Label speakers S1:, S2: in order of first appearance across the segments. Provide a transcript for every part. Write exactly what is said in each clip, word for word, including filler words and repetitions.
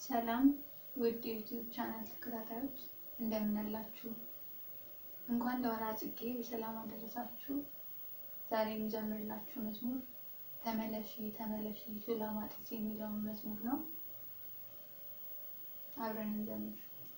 S1: ሰላም ውድ ዩቲዩብ ቻናል ተከታታዮች እንደምን አላችሁ? እንኳን ለወርሃ ጽጌ በሰላም አደረሳችሁ። ዛሬ የምዘምርላችሁ መዝሙር ተመለሺ ተመለሺ ሱላማጢስ የሚለው መዝሙር ነው። አብረን እንዘምር።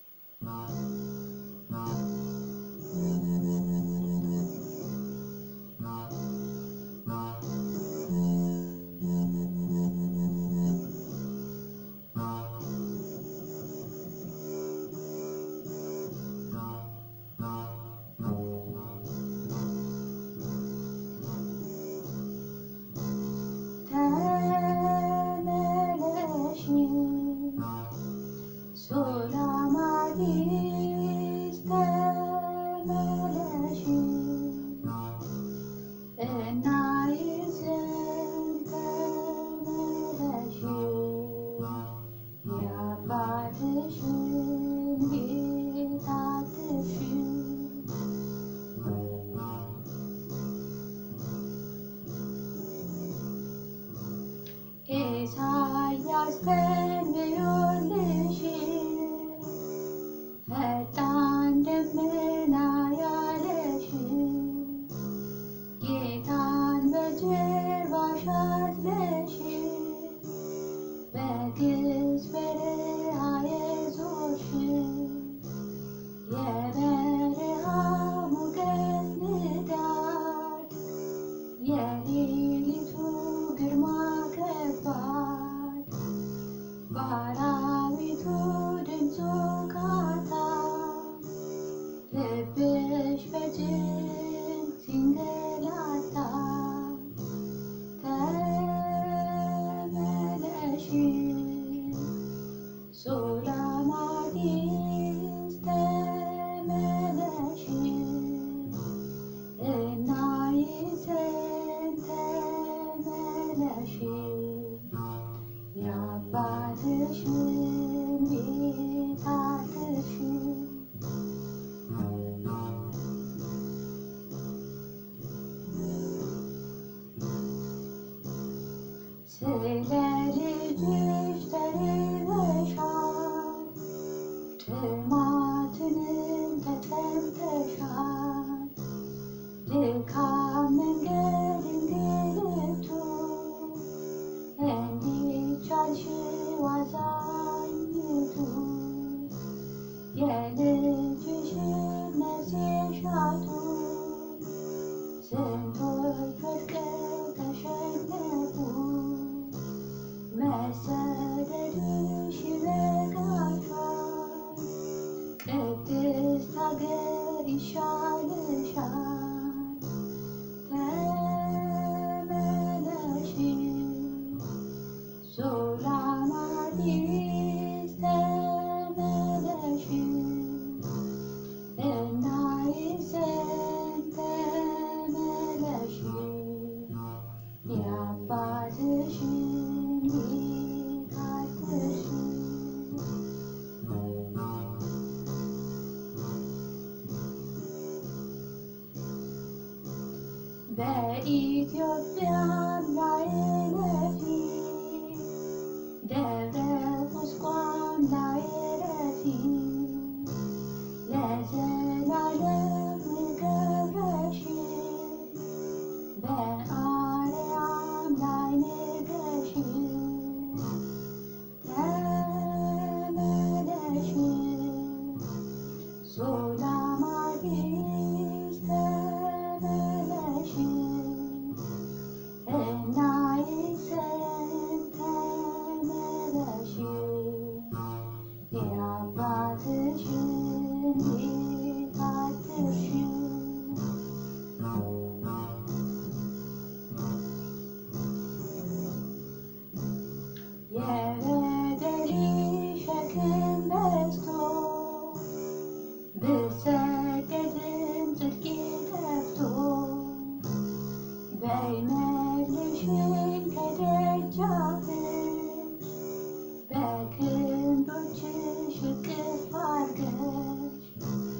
S1: Isaias tenmeyolishi ፈጣን ደመና ያለሺ ጌታን በጀርባሽ አዝለሺ በግብፅ በረሃ የዞርሽ የበረሃ ሙቀት ንዳድ የሌሊቱ ግርማ ከባድ በአራዊቱ ድምፅ ቃታ ልብሽ በጭንቅ ሲንገላታ ተመለሺ ሱላማጢስ ተመለሺ እናይዘን ተመለሺ የአባትሽን ቤት አትርሺ ስለ ልጅሽ ተርበሻል ጥማትንም ተጠምተሻል ድካም መንገድ እንግልቱ እንዴት ቻልሽው አዛኝቱ የልጅሽን ነፍስ የሻቱ ስንቶች ወድቀው ተሸነፉ መሰደድሽ ይበቃሻል ቅድስት ሀገር ይሻልሻል ተመለሺ ሱላማጢስ ተመለሺ እናይዘን ተመለሺ የአባትሽን ቤት አትርሺ በኢትዮጵያም ላይ እለፊ ደብረ ቁስቋም ላይ እረፊ ለዘላለም ክብረሽ በአርያም ላይ ንገሺ ተመለሺ ሱላማጢስ ተመለሺ እናይዘን ተመለሺ የአባትሽን ቤት አትርሺ የበደልሽ ሸክም በዝቶ ብሰደድም ጽድቄ ጠፍቶ በይ መልሽኝ ከደጃፍሽ በክንዶችሽ እቅፍ አድርገሽ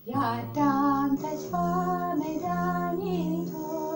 S1: የአዳም ተስፋ መድኃኒቱ